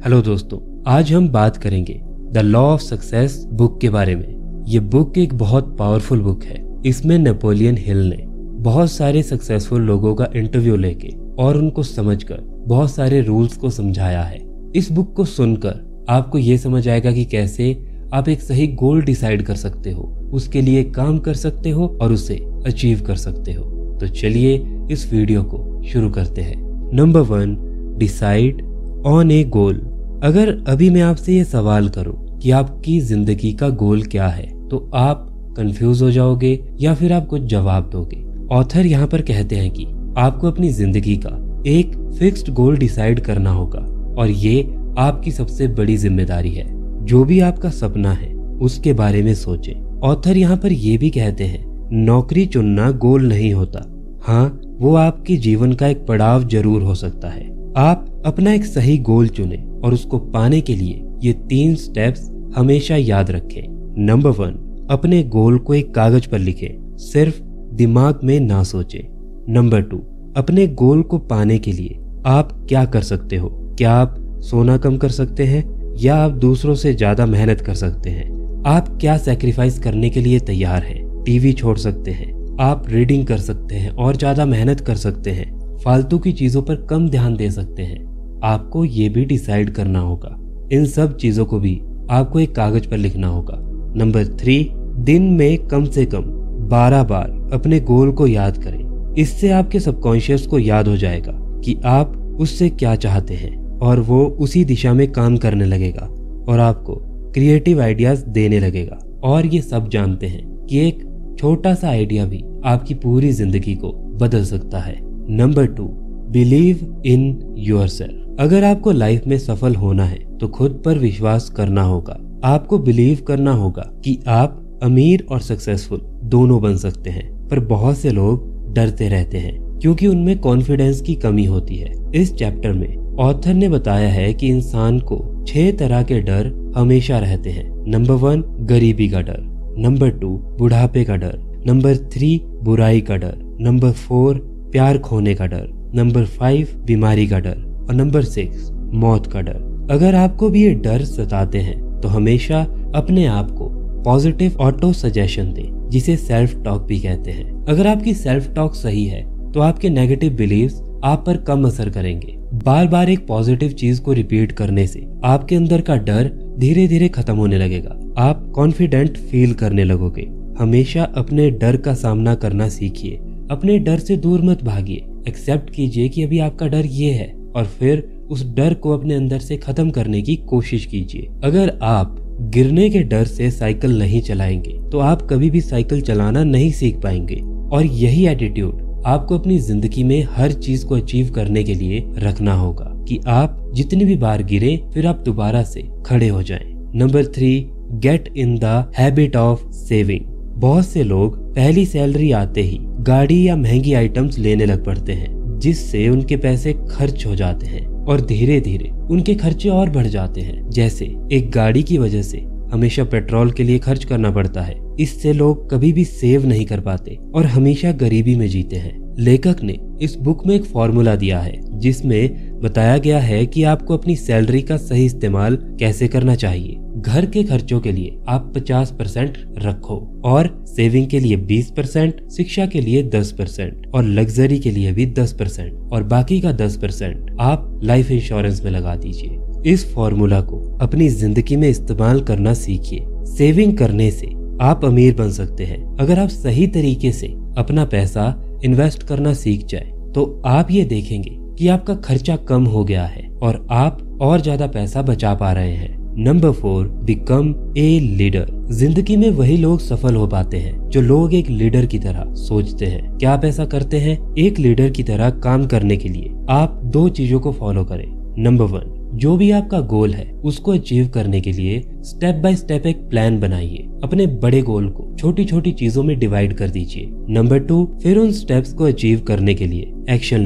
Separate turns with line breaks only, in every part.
Hello दोस्तों, आज हम बात करेंगे the law of success book के बारे में। ये बुक एक बहुत पावरफुल बुक है। इसमें नेपोलियन हिल ने बहुत सारे सक्सेसफुल लोगों का इंटरव्यू लेके और उनको समझकर बहुत सारे रूल्स को समझाया है। इस बुक को सुनकर आपको ये समझ आएगा कि कैसे आप एक सही गोल डिसाइड कर सकते हो, उसके लिए काम कर सकते हो और उसे अचीव कर सकते हो। तो चलिए इस वीडियो को शुरू करते हैं। Number 1, decide on a goal. अगर अभी मैं आपसे ये सवाल करूं कि आपकी जिंदगी का गोल क्या है, तो आप कंफ्यूज हो जाओगे या फिर आप कुछ जवाब दोगे। ऑथर यहाँ पर कहते हैं कि आपको अपनी जिंदगी का एक फिक्स्ड गोल डिसाइड करना होगा और ये आपकी सबसे बड़ी जिम्मेदारी है। जो भी आपका सपना है उसके बारे में सोचें। ऑथर यहाँ पर ये भी कहते हैं, नौकरी चुनना गोल नहीं होता। हाँ, वो आपके जीवन का एक पड़ाव जरूर हो सकता है। आप अपना एक सही गोल चुनें और उसको पाने के लिए ये 3 स्टेप्स हमेशा याद रखें। नंबर 1, अपने गोल को एक कागज पर लिखें, सिर्फ दिमाग में ना सोचें। नंबर 2, अपने गोल को पाने के लिए आप क्या कर सकते हो? क्या आप सोना कम कर सकते हैं या आप दूसरों से ज्यादा मेहनत कर सकते हैं? आप क्या सैक्रिफाइस करने के लिए तैयार हैं? टीवी छोड़ सकते हैं, आप रीडिंग कर सकते हैं और ज्यादा मेहनत कर सकते हैं, फालतू की चीजों पर कम ध्यान दे सकते हैं। आपको ये भी डिसाइड करना होगा। इन सब चीजों को भी आपको एक कागज पर लिखना होगा। नंबर 3, दिन में कम से कम 12 बार अपने गोल को याद करें। इससे आपके सबकॉन्शियस को याद हो जाएगा कि आप उससे क्या चाहते हैं और वो उसी दिशा में काम करने लगेगा और आपको क्रिएटिव आइडियाज देने लगेगा। और ये सब जानते हैं कि एक छोटा सा आइडिया भी आपकी पूरी जिंदगी को बदल सकता है। Number 2, believe in yourself. अगर आपको लाइफ में सफल होना है तो खुद पर विश्वास करना होगा। आपको बिलीव करना होगा कि आप अमीर और सक्सेसफुल दोनों बन सकते हैं। पर बहुत से लोग डरते रहते हैं क्योंकि उनमें कॉन्फिडेंस की कमी होती है। इस चैप्टर में ऑथर ने बताया है कि इंसान को 6 तरह के डर हमेशा रहते हैं। नंबर 1, गरीबी का डर। नंबर 2, बुढ़ापे का डर। नंबर 3, बुराई का डर। नंबर 4, प्यार खोने का डर। नंबर 5, बीमारी का डर। और नंबर 6, मौत का डर। अगर आपको भी ये डर सताते हैं तो हमेशा अपने आप को पॉजिटिव ऑटो सजेशन दें, जिसे सेल्फ टॉक भी कहते हैं। अगर आपकी सेल्फ टॉक सही है तो आपके नेगेटिव बिलीव्स आप पर कम असर करेंगे। बार बार एक पॉजिटिव चीज को रिपीट करने से आपके अंदर का डर धीरे धीरे खत्म होने लगेगा। आप कॉन्फिडेंट फील करने लगोगे। हमेशा अपने डर का सामना करना सीखिए। अपने डर से दूर मत भागिए। एक्सेप्ट कीजिए कि अभी आपका डर ये है और फिर उस डर को अपने अंदर से खत्म करने की कोशिश कीजिए। अगर आप गिरने के डर से साइकिल नहीं चलाएंगे तो आप कभी भी साइकिल चलाना नहीं सीख पाएंगे। और यही एटीट्यूड आपको अपनी जिंदगी में हर चीज को अचीव करने के लिए रखना होगा कि आप जितनी भी बार गिरे फिर आप दोबारा से खड़े हो जाएं। Number 3, get in the habit of saving. बहुत से लोग पहली सैलरी आते ही गाड़ी या महंगी आइटम्स लेने लग पड़ते हैं, जिससे उनके पैसे खर्च हो जाते हैं और धीरे धीरे उनके खर्चे और बढ़ जाते हैं। जैसे एक गाड़ी की वजह से हमेशा पेट्रोल के लिए खर्च करना पड़ता है। इससे लोग कभी भी सेव नहीं कर पाते और हमेशा गरीबी में जीते हैं। लेखक ने इस बुक में एक फॉर्मूला दिया है जिसमें बताया गया है कि आपको अपनी सैलरी का सही इस्तेमाल कैसे करना चाहिए। घर के खर्चों के लिए आप 50% रखो और सेविंग के लिए 20%, शिक्षा के लिए 10% और लग्जरी के लिए भी 10% और बाकी का 10% आप लाइफ इंश्योरेंस में लगा दीजिए। इस फॉर्मूला को अपनी जिंदगी में इस्तेमाल करना सीखिए। सेविंग करने से आप अमीर बन सकते हैं। अगर आप सही तरीके से अपना पैसा इन्वेस्ट करना सीख जाए तो आप ये देखेंगे कि आपका खर्चा कम हो गया है और आप और ज्यादा पैसा बचा पा रहे हैं। Number 4, become a leader. जिंदगी में वही लोग सफल हो पाते हैं जो लोग एक लीडर की तरह सोचते हैं। क्या आप ऐसा करते हैं? एक लीडर की तरह काम करने के लिए आप 2 चीजों को फॉलो करें। नंबर 1, जो भी आपका गोल है उसको अचीव करने के लिए स्टेप बाय स्टेप एक प्लान बनाइए। अपने बड़े गोल को छोटी छोटी चीजों में डिवाइड कर दीजिए। नंबर 2, फिर उन स्टेप्स को अचीव करने के लिए एक्शन लीजिए।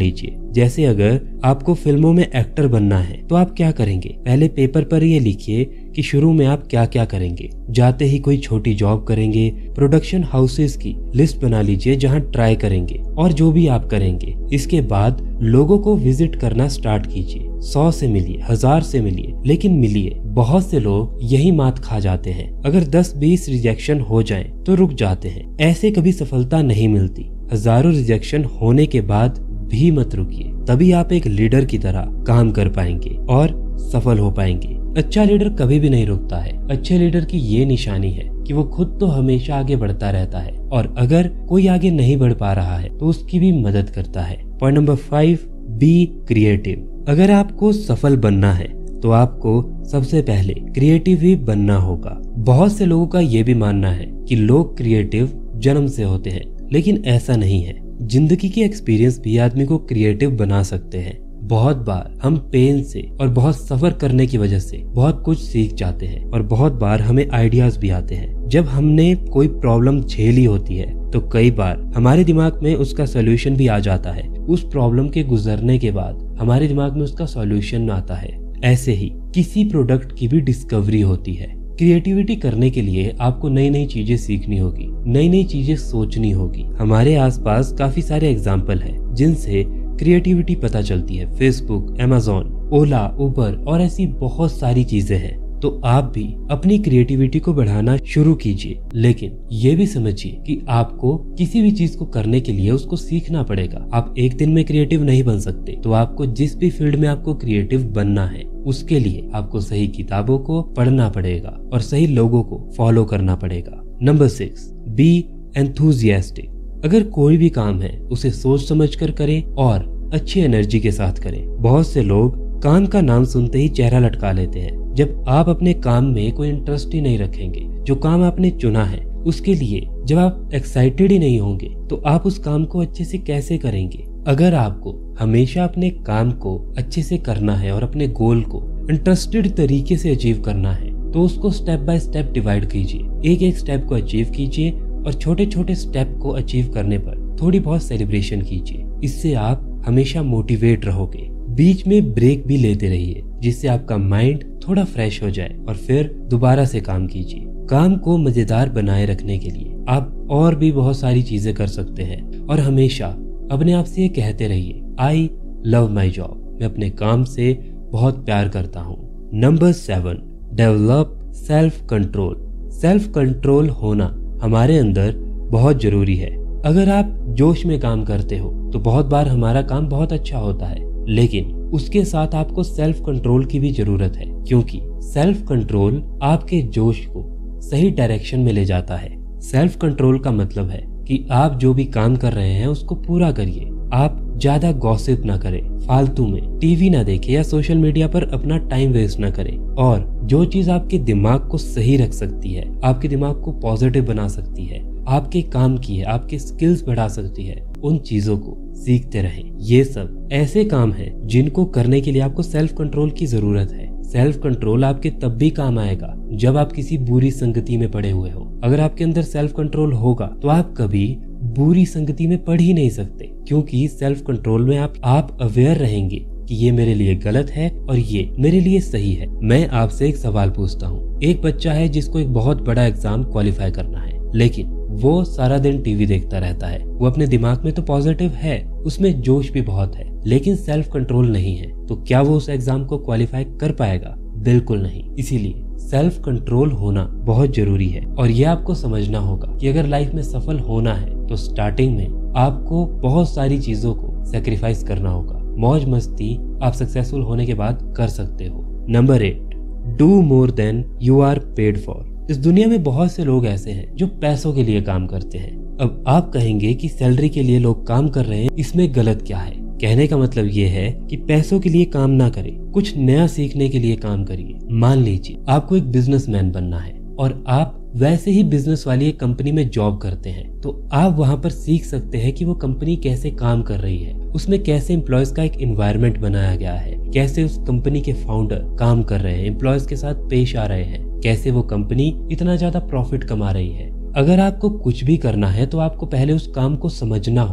जैसे अगर आपको फिल्मों में एक्टर बनना है तो आप क्या करेंगे? पहले पेपर पर ये लिखिए कि शुरू में आप क्या क्या करेंगे। जाते ही कोई छोटी जॉब करेंगे, प्रोडक्शन हाउसेस की लिस्ट बना लीजिए जहां ट्राई करेंगे, और जो भी आप करेंगे इसके बाद लोगों को विजिट करना स्टार्ट कीजिए। 100 से मिलिए, 1000 से मिलिए, लेकिन मिलिए। बहुत से लोग यही मात खा जाते हैं, अगर 10-20 रिजेक्शन हो जाएं तो रुक जाते हैं। ऐसे कभी सफलता नहीं मिलती। हजारों रिजेक्शन होने के बाद भी मत रुकिए, तभी आप एक लीडर की तरह काम कर पाएंगे और सफल हो पाएंगे। अच्छा लीडर कभी भी नहीं रुकता है। अच्छे लीडर की ये निशानी है कि वो खुद तो हमेशा आगे बढ़ता रहता है, और अगर कोई आगे नहीं बढ़ पा रहा है तो उसकी भी मदद करता है। Point number 5, be creative. अगर आपको सफल बनना है तो आपको सबसे पहले क्रिएटिव ही बनना होगा। बहुत से लोगों का ये भी मानना है कि लोग क्रिएटिव जन्म से होते हैं, लेकिन ऐसा नहीं है। जिंदगी के एक्सपीरियंस भी आदमी को क्रिएटिव बना सकते हैं। बहुत बार हम पेन से और बहुत सफर करने की वजह से बहुत कुछ सीख जाते हैं, और बहुत बार हमें आइडियाज भी आते हैं। जब हमने कोई प्रॉब्लम झेली होती है तो कई बार हमारे दिमाग में उसका सॉल्यूशन भी आ जाता है। उस प्रॉब्लम के गुजरने के बाद हमारे दिमाग में उसका सॉल्यूशन आता है। ऐसे ही किसी प्रोडक्ट की भी डिस्कवरी होती है। क्रिएटिविटी करने के लिए आपको नई नई चीजें सीखनी होगी, नई नई चीजें सोचनी होगी। हमारे आसपास काफी सारे एग्जाम्पल हैं जिनसे क्रिएटिविटी पता चलती है। फेसबुक, अमेज़न, ओला, उबर और ऐसी बहुत सारी चीजें हैं। तो आप भी अपनी क्रिएटिविटी को बढ़ाना शुरू कीजिए, लेकिन ये भी समझिए कि आपको किसी भी चीज को करने के लिए उसको सीखना पड़ेगा। आप एक दिन में क्रिएटिव नहीं बन सकते। तो आपको जिस भी फील्ड में आपको क्रिएटिव बनना है उसके लिए आपको सही किताबों को पढ़ना पड़ेगा और सही लोगों को फॉलो करना पड़ेगा। Number 6, be enthusiastic. अगर कोई भी काम है उसे सोच समझ कर करें और अच्छी एनर्जी के साथ करें। बहुत से लोग काम का नाम सुनते ही चेहरा लटका लेते हैं। जब आप अपने काम में कोई इंटरेस्ट ही नहीं रखेंगे, जो काम आपने चुना है उसके लिए जब आप एक्साइटेड ही नहीं होंगे तो आप उस काम को अच्छे से कैसे करेंगे? अगर आपको हमेशा अपने काम को अच्छे से करना है और अपने गोल को इंटरेस्टेड तरीके से अचीव करना है तो उसको स्टेप बाय स्टेप डिवाइड कीजिए। एक एक स्टेप को अचीव कीजिए और छोटे छोटे स्टेप को अचीव करने पर थोड़ी बहुत सेलिब्रेशन कीजिए। इससे आप हमेशा मोटिवेट रहोगे। बीच में ब्रेक भी लेते रहिए जिससे आपका माइंड थोड़ा फ्रेश हो जाए और फिर दोबारा से काम कीजिए। काम को मजेदार बनाए रखने के लिए आप और भी बहुत सारी चीजें कर सकते हैं और हमेशा अपने आप से ये कहते रहिए, आई लव माई जॉब। मैं अपने काम से बहुत प्यार करता हूँ। Number 7, develop self control. Self control होना हमारे अंदर बहुत जरूरी है। अगर आप जोश में काम करते हो तो बहुत बार हमारा काम बहुत अच्छा होता है, लेकिन उसके साथ आपको सेल्फ कंट्रोल की भी जरूरत है, क्योंकि सेल्फ कंट्रोल आपके जोश को सही डायरेक्शन में ले जाता है। सेल्फ कंट्रोल का मतलब है कि आप जो भी काम कर रहे हैं उसको पूरा करिए। आप ज्यादा गॉसिप ना करें, फालतू में टीवी ना देखें या सोशल मीडिया पर अपना टाइम वेस्ट ना करें। और जो चीज आपके दिमाग को सही रख सकती है, आपके दिमाग को पॉजिटिव बना सकती है, आपके काम की है, आपके स्किल्स बढ़ा सकती है, उन चीजों को सीखते रहें। ये सब ऐसे काम हैं जिनको करने के लिए आपको सेल्फ कंट्रोल की जरूरत है। सेल्फ कंट्रोल आपके तब भी काम आएगा जब आप किसी बुरी संगति में पड़े हुए हो। अगर आपके अंदर सेल्फ कंट्रोल होगा तो आप कभी बुरी संगति में पड़ ही नहीं सकते, क्योंकि सेल्फ कंट्रोल में आप अवेयर रहेंगे कि ये मेरे लिए गलत है और ये मेरे लिए सही है। मैं आपसे एक सवाल पूछता हूँ। एक बच्चा है जिसको एक बहुत बड़ा एग्जाम क्वालिफाई करना है, लेकिन वो सारा दिन टीवी देखता रहता है। वो अपने दिमाग में तो पॉजिटिव है, उसमें जोश भी बहुत है, लेकिन सेल्फ कंट्रोल नहीं है। तो क्या वो उस एग्जाम को क्वालिफाई कर पाएगा? बिल्कुल नहीं। इसीलिए सेल्फ कंट्रोल होना बहुत जरूरी है और ये आपको समझना होगा कि अगर लाइफ में सफल होना है तो स्टार्टिंग में आपको बहुत सारी चीजों को सेक्रीफाइस करना होगा। मौज मस्ती आप सक्सेसफुल होने के बाद कर सकते हो। Number 8, do more than you are paid for. इस दुनिया में बहुत से लोग ऐसे हैं जो पैसों के लिए काम करते हैं। अब आप कहेंगे कि सैलरी के लिए लोग काम कर रहे हैं, इसमें गलत क्या है? कहने का मतलब ये है कि पैसों के लिए काम ना करें, कुछ नया सीखने के लिए काम करिए। मान लीजिए आपको एक बिजनेसमैन बनना है और आप वैसे ही बिजनेस वाली एक कंपनी में जॉब करते हैं, तो आप वहां पर सीख सकते हैं कि वो कंपनी कैसे काम कर रही है, उसमें कैसे एम्प्लॉयज का एक एनवायरनमेंट बनाया गया है, कैसे उस कंपनी के फाउंडर काम कर रहे हैं, एम्प्लॉयज के साथ पेश आ रहे हैं, कैसे वो कंपनी इतना ज्यादा प्रॉफिट कमा रही है। अगर आपको कुछ भी करना है तो आपको पहले उस काम को समझना होगा,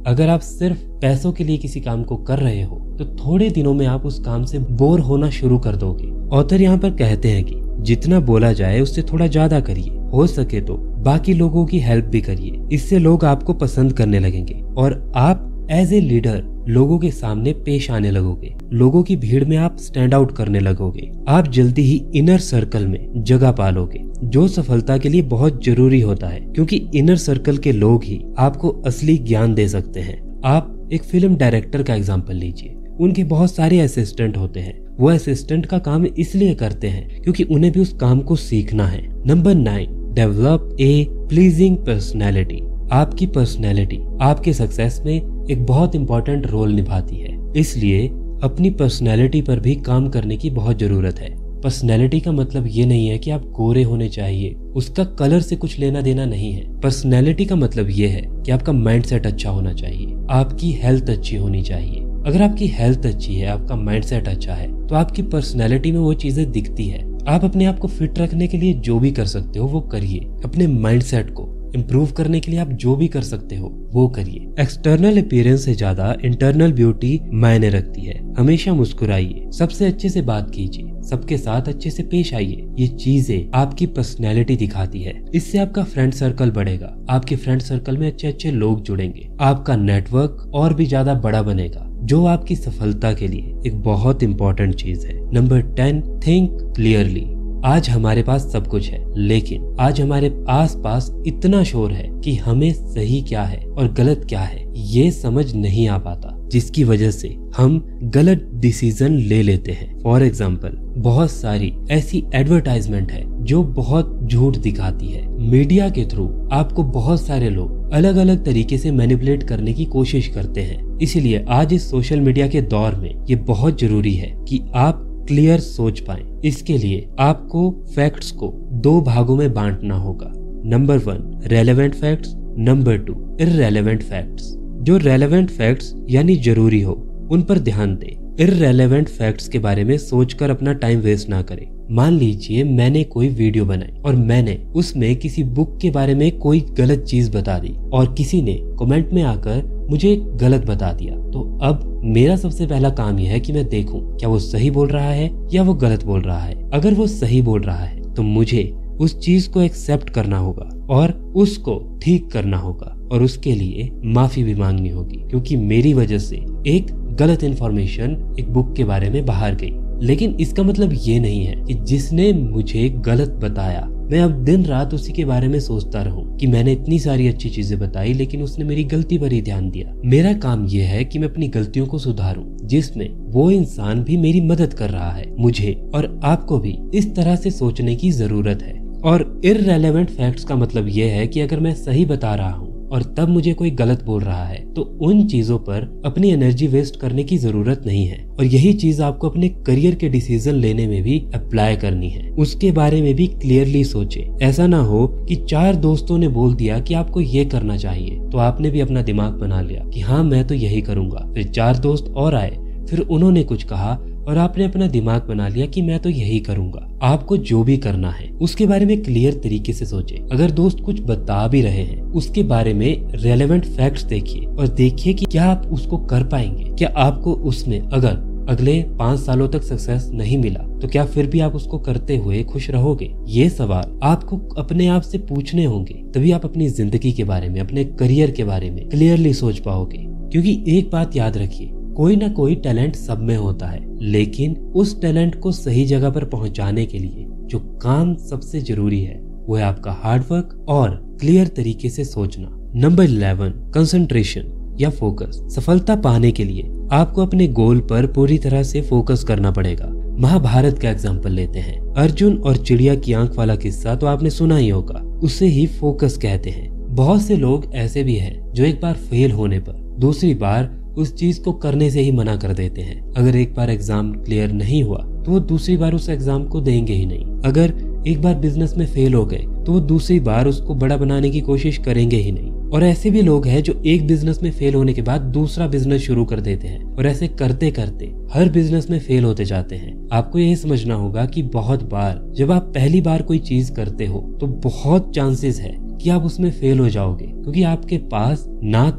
अगर आप सिर्फ पैसों के लिए किसी काम को कर रहे हो तो थोड़े दिनों में आप उस काम से बोर होना शुरू कर दोगे। ऑथर यहाँ पर कहते हैं कि जितना बोला जाए उससे थोड़ा ज्यादा करिए, हो सके तो बाकी लोगों की हेल्प भी करिए। इससे लोग आपको पसंद करने लगेंगे और आप एज ए लीडर लोगों के सामने पेश आने लगोगे। लोगों की भीड़ में आप स्टैंड आउट करने लगोगे। आप जल्दी ही इनर सर्कल में जगह पालोगे, जो सफलता के लिए बहुत जरूरी होता है, क्योंकि इनर सर्कल के लोग ही आपको असली ज्ञान दे सकते हैं। आप एक फिल्म डायरेक्टर का एग्जाम्पल लीजिए। उनके बहुत सारे असिस्टेंट होते हैं। वो असिस्टेंट का काम इसलिए करते हैं क्योंकि उन्हें भी उस काम को सीखना है। Number 9, develop a pleasing personality. आपकी पर्सनैलिटी आपके सक्सेस में एक बहुत इंपॉर्टेंट रोल निभाती है, इसलिए अपनी पर्सनैलिटी पर भी काम करने की बहुत जरूरत है। पर्सनैलिटी का मतलब ये नहीं है कि आप गोरे होने चाहिए, उसका कलर से कुछ लेना देना नहीं है। पर्सनैलिटी का मतलब ये है कि आपका माइंडसेट अच्छा होना चाहिए, आपकी हेल्थ अच्छी होनी चाहिए। अगर आपकी हेल्थ अच्छी है, आपका माइंडसेट अच्छा है, तो आपकी पर्सनैलिटी में वो चीजें दिखती है। आप अपने आप को फिट रखने के लिए जो भी कर सकते हो वो करिए। अपने माइंडसेट को इम्प्रूव करने के लिए आप जो भी कर सकते हो वो करिए। एक्सटर्नल अपीयरेंस से ज्यादा इंटरनल ब्यूटी मायने रखती है। हमेशा मुस्कुराइए, सबसे अच्छे से बात कीजिए, सबके साथ अच्छे से पेश आइए। ये चीजें आपकी पर्सनैलिटी दिखाती है। इससे आपका फ्रेंड सर्कल बढ़ेगा, आपके फ्रेंड सर्कल में अच्छे अच्छे लोग जुड़ेंगे, आपका नेटवर्क और भी ज्यादा बड़ा बनेगा, जो आपकी सफलता के लिए एक बहुत इंपॉर्टेंट चीज है। Number 10, think clearly. आज हमारे पास सब कुछ है, लेकिन आज हमारे आसपास इतना शोर है कि हमें सही क्या है और गलत क्या है ये समझ नहीं आ पाता, जिसकी वजह से हम गलत डिसीजन ले लेते हैं। फॉर एग्जाम्पल, बहुत सारी ऐसी एडवर्टाइजमेंट है जो बहुत झूठ दिखाती है। मीडिया के थ्रू आपको बहुत सारे लोग अलग अलग तरीके से मैनिपुलेट करने की कोशिश करते हैं। इसलिए आज इस सोशल मीडिया के दौर में ये बहुत जरूरी है कि आप क्लियर सोच पाएं। इसके लिए आपको फैक्ट्स को 2 भागों में बांटना होगा। Number 1, relevant facts. Number 2, irrelevant facts. जो रेलेवेंट फैक्ट्स यानी जरूरी हो उन पर ध्यान दें। इररेलेवेंट फैक्ट्स के बारे में सोचकर अपना टाइम वेस्ट ना करें। मान लीजिए मैंने कोई वीडियो बनाई और मैंने उसमें किसी बुक के बारे में कोई गलत चीज बता दी और किसी ने कमेंट में आकर मुझे गलत बता दिया, तो अब मेरा सबसे पहला काम यह है कि मैं देखूं क्या वो सही बोल रहा है या वो गलत बोल रहा है। अगर वो सही बोल रहा है तो मुझे उस चीज को एक्सेप्ट करना होगा और उसको ठीक करना होगा और उसके लिए माफी भी मांगनी होगी, क्योंकि मेरी वजह से एक गलत इन्फॉर्मेशन एक बुक के बारे में बाहर गई। लेकिन इसका मतलब ये नहीं है कि जिसने मुझे गलत बताया मैं अब दिन रात उसी के बारे में सोचता रहूं कि मैंने इतनी सारी अच्छी चीजें बताई लेकिन उसने मेरी गलती पर ही ध्यान दिया। मेरा काम यह है कि मैं अपनी गलतियों को सुधारूं, जिसमें वो इंसान भी मेरी मदद कर रहा है। मुझे और आपको भी इस तरह से सोचने की जरूरत है। और इररेलेवेंट फैक्ट्स का मतलब यह है कि अगर मैं सही बता रहा हूँ और तब मुझे कोई गलत बोल रहा है तो उन चीजों पर अपनी एनर्जी वेस्ट करने की जरूरत नहीं है। और यही चीज आपको अपने करियर के डिसीजन लेने में भी अप्लाई करनी है। उसके बारे में भी क्लियरली सोचे। ऐसा ना हो कि 4 दोस्तों ने बोल दिया कि आपको ये करना चाहिए तो आपने भी अपना दिमाग बना लिया कि हाँ मैं तो यही करूंगा। फिर 4 दोस्त और आए, फिर उन्होंने कुछ कहा और आपने अपना दिमाग बना लिया कि मैं तो यही करूंगा। आपको जो भी करना है उसके बारे में क्लियर तरीके से सोचे। अगर दोस्त कुछ बता भी रहे हैं उसके बारे में रेलेवेंट फैक्ट्स देखिए और देखिए कि क्या आप उसको कर पाएंगे। क्या आपको उसमें अगर अगले 5 सालों तक सक्सेस नहीं मिला तो क्या फिर भी आप उसको करते हुए खुश रहोगे? ये सवाल आपको अपने आप से पूछने होंगे, तभी आप अपनी जिंदगी के बारे में, अपने करियर के बारे में क्लियरली सोच पाओगे। क्योंकि एक बात याद रखिए, कोई ना कोई टैलेंट सब में होता है, लेकिन उस टैलेंट को सही जगह पर पहुंचाने के लिए जो काम सबसे जरूरी है वो है आपका हार्डवर्क और क्लियर तरीके से सोचना। नंबर 11, कंसंट्रेशन या फोकस। सफलता पाने के लिए आपको अपने गोल पर पूरी तरह से फोकस करना पड़ेगा। महाभारत का एग्जाम्पल लेते हैं। अर्जुन और चिड़िया की आंख वाला किस्सा तो आपने सुना ही होगा, उसे ही फोकस कहते हैं। बहुत से लोग ऐसे भी हैं जो एक बार फेल होने पर दूसरी बार उस चीज को करने से ही मना कर देते हैं। अगर एक बार एग्जाम क्लियर नहीं हुआ तो वो दूसरी बार उस एग्जाम को देंगे ही नहीं। अगर एक बार बिजनेस में फेल हो गए तो वो दूसरी बार उसको बड़ा बनाने की कोशिश करेंगे ही नहीं। और ऐसे भी लोग हैं जो एक बिजनेस में फेल होने के बाद दूसरा बिजनेस शुरू कर देते हैं और ऐसे करते करते हर बिजनेस में फेल होते जाते हैं। आपको यह समझना होगा कि बहुत बार जब आप पहली बार कोई चीज करते हो तो बहुत चांसेस है कि आप उसमें फेल हो जाओगे, क्योंकि आपके पास ना तो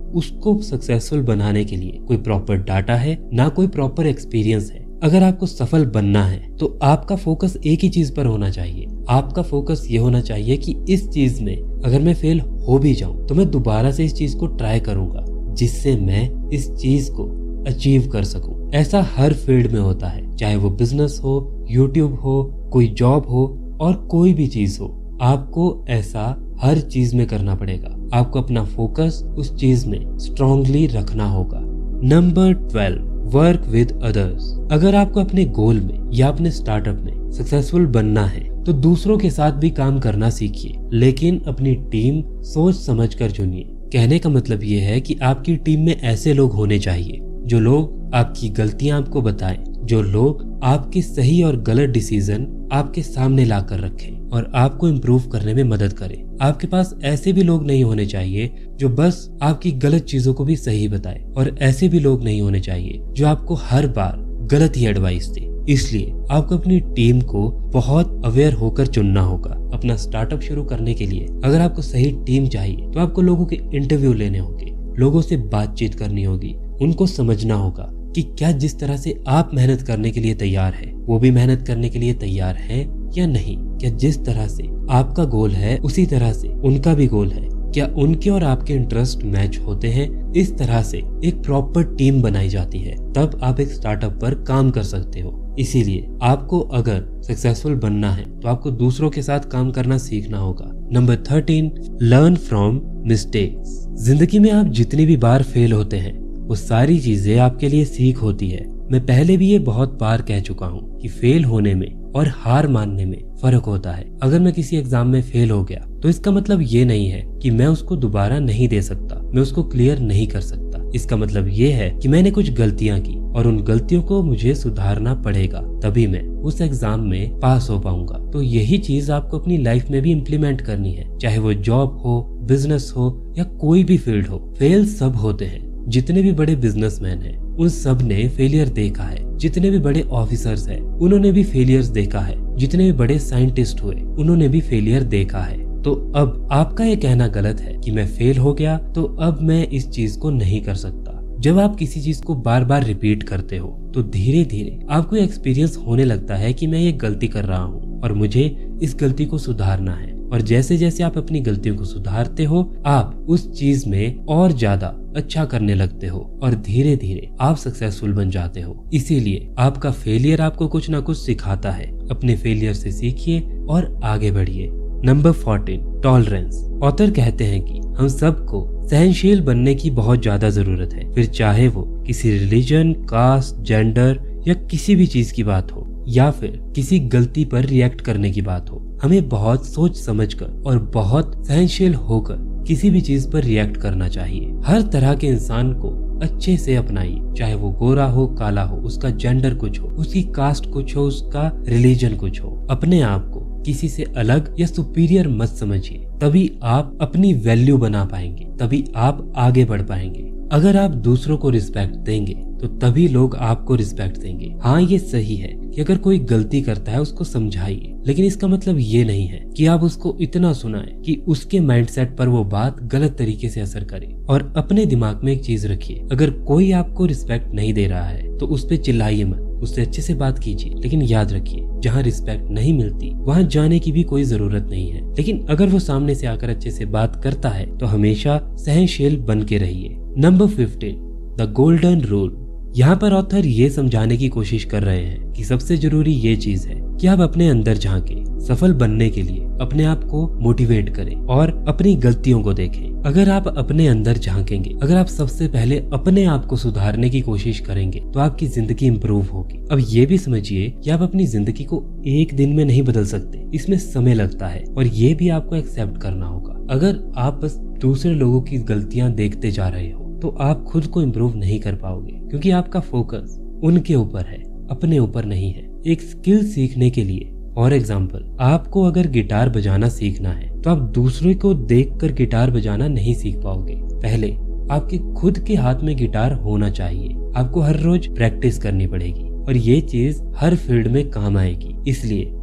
उसको सक्सेसफुल बनाने के लिए कोई प्रॉपर डाटा है, ना कोई प्रॉपर एक्सपीरियंस है। अगर आपको सफल बनना है तो आपका फोकस एक ही चीज पर होना चाहिए। आपका फोकस ये होना चाहिए कि इस चीज में अगर मैं फेल हो भी जाऊं तो मैं दोबारा से इस चीज को ट्राई करूंगा, जिससे मैं इस चीज को अचीव कर सकूं। ऐसा हर फील्ड में होता है, चाहे वो बिजनेस हो, यूट्यूब हो, कोई जॉब हो और कोई भी चीज हो। आपको ऐसा हर चीज में करना पड़ेगा। आपको अपना फोकस उस चीज में स्ट्रांगली रखना होगा। Number 12, work with others. अगर आपको अपने गोल में या अपने स्टार्टअप में सक्सेसफुल बनना है तो दूसरों के साथ भी काम करना सीखिए, लेकिन अपनी टीम सोच समझ कर चुनिए। कहने का मतलब ये है कि आपकी टीम में ऐसे लोग होने चाहिए जो लोग आपकी गलतियां आपको बताएं, जो लोग आपके सही और गलत डिसीजन आपके सामने ला कर रखें और आपको इम्प्रूव करने में मदद करें। आपके पास ऐसे भी लोग नहीं होने चाहिए जो बस आपकी गलत चीजों को भी सही बताए, और ऐसे भी लोग नहीं होने चाहिए जो आपको हर बार गलत ही एडवाइस दे। इसलिए आपको अपनी टीम को बहुत अवेयर होकर चुनना होगा। अपना स्टार्टअप शुरू करने के लिए अगर आपको सही टीम चाहिए तो आपको लोगों के इंटरव्यू लेने होंगे, लोगों से बातचीत करनी होगी, उनको समझना होगा कि क्या जिस तरह से आप मेहनत करने के लिए तैयार है वो भी मेहनत करने के लिए तैयार है या नहीं। क्या जिस तरह से आपका गोल है उसी तरह से उनका भी गोल है, क्या उनके और आपके इंटरेस्ट मैच होते हैं। इस तरह से एक प्रॉपर टीम बनाई जाती है, तब आप एक स्टार्टअप पर काम कर सकते हो। इसीलिए आपको अगर सक्सेसफुल बनना है तो आपको दूसरों के साथ काम करना सीखना होगा। Number 13, learn from mistakes. जिंदगी में आप जितनी भी बार फेल होते हैं वो सारी चीजें आपके लिए सीख होती है। मैं पहले भी ये बहुत बार कह चुका हूँ कि फेल होने में और हार मानने में फर्क होता है। अगर मैं किसी एग्जाम में फेल हो गया तो इसका मतलब ये नहीं है कि मैं उसको दोबारा नहीं दे सकता, मैं उसको क्लियर नहीं कर सकता। इसका मतलब ये है कि मैंने कुछ गलतियां की और उन गलतियों को मुझे सुधारना पड़ेगा, तभी मैं उस एग्जाम में पास हो पाऊंगा। तो यही चीज आपको अपनी लाइफ में भी इम्प्लीमेंट करनी है, चाहे वो जॉब हो, बिजनेस हो या कोई भी फील्ड हो। फेल सब होते हैं। जितने भी बड़े बिजनेसमैन हैं उन सब ने फेलियर देखा है। जितने भी बड़े ऑफिसर्स हैं उन्होंने भी फेलियर्स देखा है। जितने भी बड़े साइंटिस्ट हुए उन्होंने भी फेलियर देखा है। तो अब आपका ये कहना गलत है कि मैं फेल हो गया तो अब मैं इस चीज को नहीं कर सकता। जब आप किसी चीज को बार बार रिपीट करते हो तो धीरे धीरे आपको एक्सपीरियंस होने लगता है कि मैं ये गलती कर रहा हूँ और मुझे इस गलती को सुधारना है। और जैसे जैसे आप अपनी गलतियों को सुधारते हो आप उस चीज में और ज्यादा अच्छा करने लगते हो और धीरे धीरे आप सक्सेसफुल बन जाते हो। इसीलिए आपका फेलियर आपको कुछ ना कुछ सिखाता है। अपने फेलियर से सीखिए और आगे बढ़िए। Number 14, tolerance. ऑथर कहते हैं कि हम सबको सहनशील बनने की बहुत ज्यादा जरूरत है, फिर चाहे वो किसी रिलीजन, कास्ट, जेंडर या किसी भी चीज की बात हो या फिर किसी गलती पर रिएक्ट करने की बात हो। हमें बहुत सोच समझकर और बहुत सहनशील होकर किसी भी चीज पर रिएक्ट करना चाहिए। हर तरह के इंसान को अच्छे से अपनाइए, चाहे वो गोरा हो, काला हो, उसका जेंडर कुछ हो, उसकी कास्ट कुछ हो, उसका रिलीजन कुछ हो। अपने आप को किसी से अलग या सुपीरियर मत समझिए, तभी आप अपनी वैल्यू बना पाएंगे, तभी आप आगे बढ़ पाएंगे। अगर आप दूसरों को रिस्पेक्ट देंगे तो तभी लोग आपको रिस्पेक्ट देंगे। हाँ, ये सही है कि अगर कोई गलती करता है उसको समझाइए, लेकिन इसका मतलब ये नहीं है कि आप उसको इतना सुनाएं कि उसके माइंडसेट पर वो बात गलत तरीके से असर करे। और अपने दिमाग में एक चीज रखिए, अगर कोई आपको रिस्पेक्ट नहीं दे रहा है तो उस पर चिल्लाइए मत, उससे अच्छे से बात कीजिए। लेकिन याद रखिए, जहाँ रिस्पेक्ट नहीं मिलती वहाँ जाने की भी कोई जरूरत नहीं है। लेकिन अगर वो सामने से आकर अच्छे से बात करता है तो हमेशा सहनशील बन के रहिए। Number 15, the golden rule. यहाँ पर ऑथर ये समझाने की कोशिश कर रहे हैं कि सबसे जरूरी ये चीज है कि आप अपने अंदर झांके, सफल बनने के लिए अपने आप को मोटिवेट करें और अपनी गलतियों को देखें। अगर आप अपने अंदर झांकेंगे, अगर आप सबसे पहले अपने आप को सुधारने की कोशिश करेंगे तो आपकी जिंदगी इंप्रूव होगी। अब ये भी समझिए कि आप अपनी जिंदगी को एक दिन में नहीं बदल सकते, इसमें समय लगता है और ये भी आपको एक्सेप्ट करना होगा। अगर आप बस दूसरे लोगों की गलतियां देखते जा रहे हो तो आप खुद को इम्प्रूव नहीं कर पाओगे, क्योंकि आपका फोकस उनके ऊपर है, अपने ऊपर नहीं है। एक स्किल सीखने के लिए, फॉर एग्जाम्पल, आपको अगर गिटार बजाना सीखना है तो आप दूसरे को देखकर गिटार बजाना नहीं सीख पाओगे। पहले आपके खुद के हाथ में गिटार होना चाहिए। आपको हर रोज प्रैक्टिस करनी पड़ेगी और ये चीज हर फील्ड में काम आएगी। इसलिए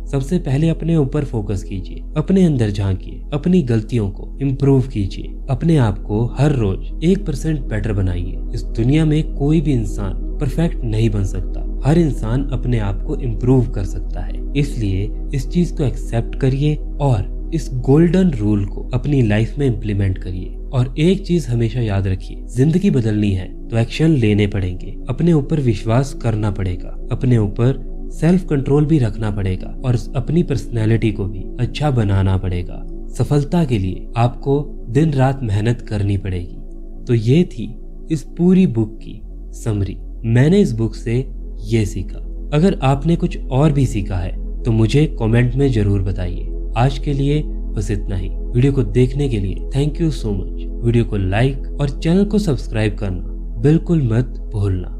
सबसे पहले अपने ऊपर फोकस कीजिए, अपने अंदर झांकिए, अपनी गलतियों को इम्प्रूव कीजिए, अपने आप को हर रोज 1% बेटर बनाइए। इस दुनिया में कोई भी इंसान परफेक्ट नहीं बन सकता, हर इंसान अपने आप को इम्प्रूव कर सकता है। इसलिए इस चीज को एक्सेप्ट करिए और इस गोल्डन रूल को अपनी लाइफ में इम्प्लीमेंट करिए। और एक चीज हमेशा याद रखिए, जिंदगी बदलनी है तो एक्शन लेने पड़ेंगे, अपने ऊपर विश्वास करना पड़ेगा, अपने ऊपर सेल्फ कंट्रोल भी रखना पड़ेगा और अपनी पर्सनैलिटी को भी अच्छा बनाना पड़ेगा। सफलता के लिए आपको दिन रात मेहनत करनी पड़ेगी। तो ये थी इस पूरी बुक की समरी। मैंने इस बुक से ये सीखा। अगर आपने कुछ और भी सीखा है तो मुझे कमेंट में जरूर बताइए। आज के लिए बस इतना ही। वीडियो को देखने के लिए thank you so much. Video को लाइक और चैनल को सब्सक्राइब करना बिल्कुल मत भूलना।